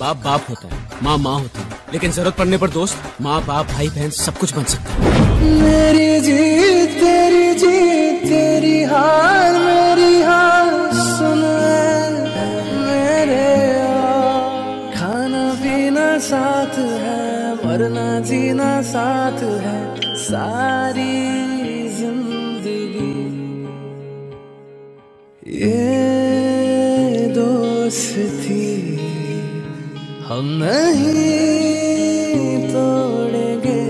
बाप बाप होता है, माँ माँ होती है, लेकिन जरूरत पड़ने पर दोस्त, माँ बाप भाई बहन सब कुछ बन सकता है। मेरी जीत तेरी हार मेरी हार सुन मेरे यार। खाना पीना साथ है, मरना जीना साथ है, सारी जिंदगी ये दोस्ती हम नहीं तोड़ेंगे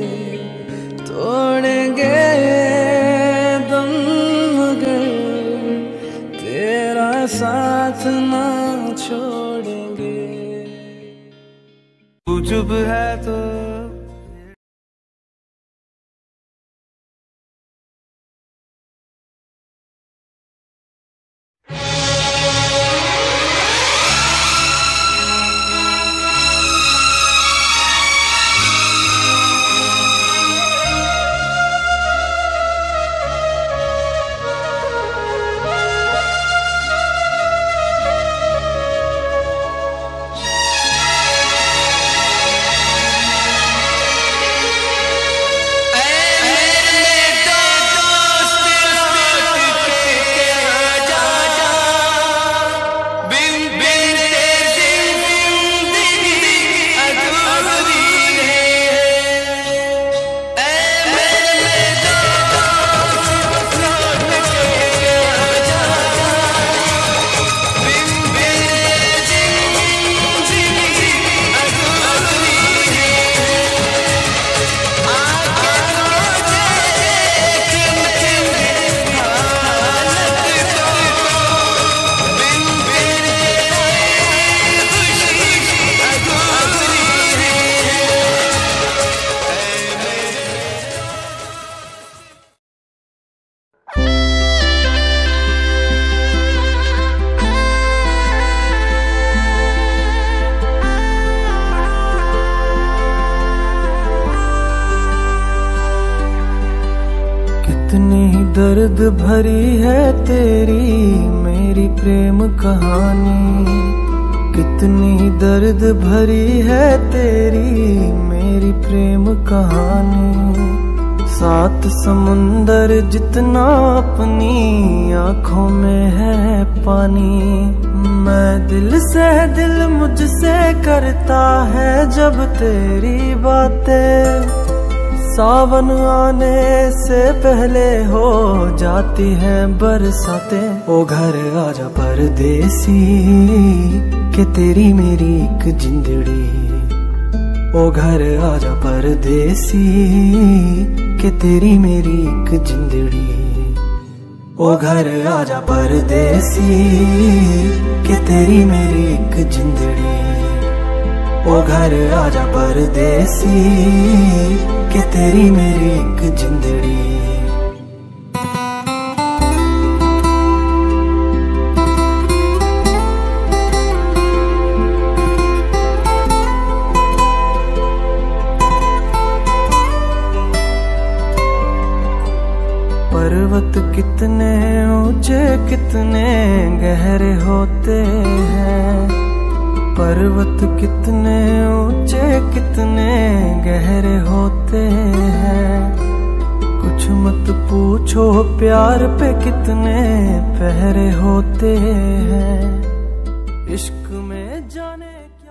दम मगर तेरा साथ ना छोड़ेंगे। तू चुप है तो दर्द भरी है तेरी मेरी प्रेम कहानी, कितनी दर्द भरी है तेरी मेरी प्रेम कहानी। सात समुंदर जितना अपनी आँखों में है पानी, मैं दिल से दिल मुझसे करता है जब तेरी बातें। सावन आने से पहले हो जाती है बरसातें। ओ घर आजा परदेसी कि तेरी मेरी एक जिंदड़ी। ओ घर आजा परदेसी कि तेरी मेरी एक जिंदड़ी। ओ घर आजा परदेसी कि तेरी मेरी एक जिंदड़ी। ओ घर आजा परदेसी कि तेरी मेरी एक जिंदड़ी। पर्वत कितने ऊंचे कितने गहरे होते हैं, पर्वत कितने ऊंचे कितने गहरे होते हैं। कुछ मत पूछो प्यार पे कितने पहरे होते हैं। इश्क में जाने